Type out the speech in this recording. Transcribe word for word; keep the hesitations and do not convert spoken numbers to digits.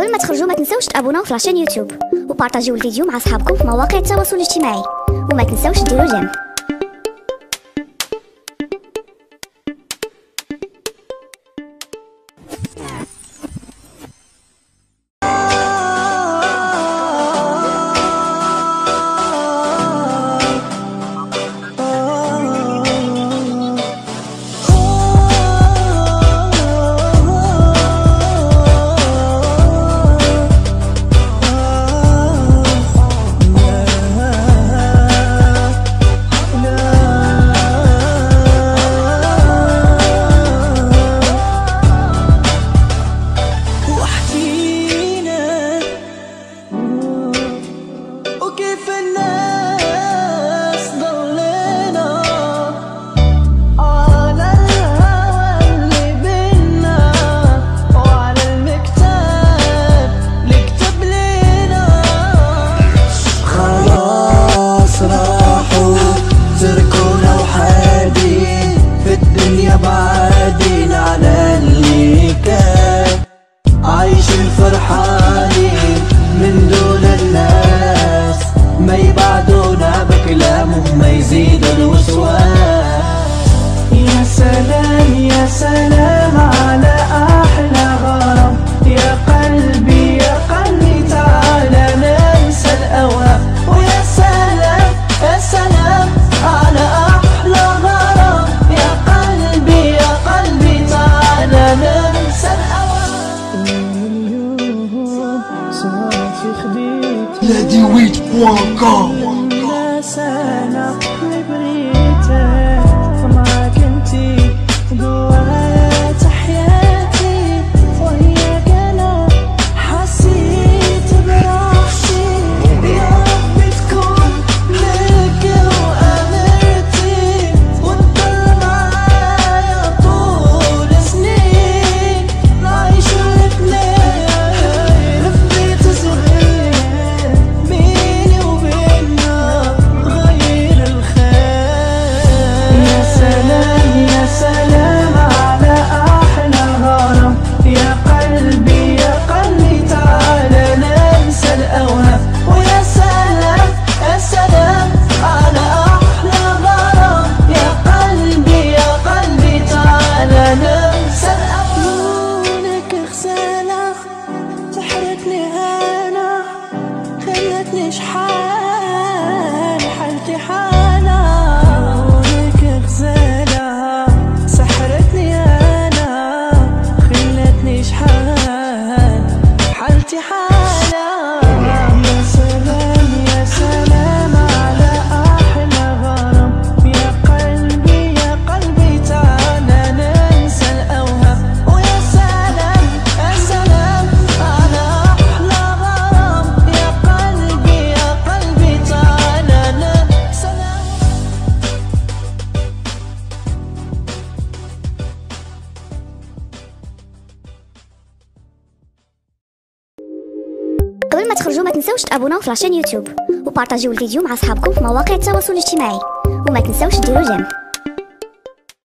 قبل ما تخرجوا ما تنسوش تابوناو في لاشين يوتيوب وبارطاجيو الفيديو مع اصحابكم في مواقع التواصل الاجتماعي، وما تنسوش ديروا جيم. بعدين على اللي كان عايش الفرحانين من دون الناس، ما يبعدونا بكلامهم ما يزيدوا الوسواس. يا سلام يا سلام على أحلى غرام، يا قلبي يا قلبي تعالى ننسى الأوهام. ويا سلام يا سلام على أحلى غرام، يا قلبي يا قلبي تعالى ننسى الأوهام. صار في خديتي لادي ويت بوان كوم الناس أنا بغيتك معاك انتي جوات حياتي، وياك انا حسيت براحتي. يا رب تكون ملكي وامرتي وتضل معايا طول سنين، نعيش الاتنين في بيت صغير بيني وبيننا غير الخير. يا سلام يا سلام على أحلى غرام، يا قلبي يا قلبي تعالى ننسى الأوهام. ويا سلام يا سلام على أحلى غرام، يا قلبي يا قلبي تعالى ننسى الأوهام. لونك غزالة سحرتني أنا، خلتني شحال حالتي حالة. لونك غزالة سحرتني أنا، خلتني شحال حالتي حالة. يا سلام يا سلام على أحلى غرام، يا قلبي يا قلبي تعالى ننسى الأوهام. ويا سلام يا سلام على أحلى غرام، يا قلبي يا قلبي تعالى ننسى قبل ما تخرجوا ما تنسوش تابوناو في لاشين يوتيوب وبارطاجيو الفيديو مع اصحابكم في مواقع التواصل الاجتماعي، وما تنسوش ديروا جيم.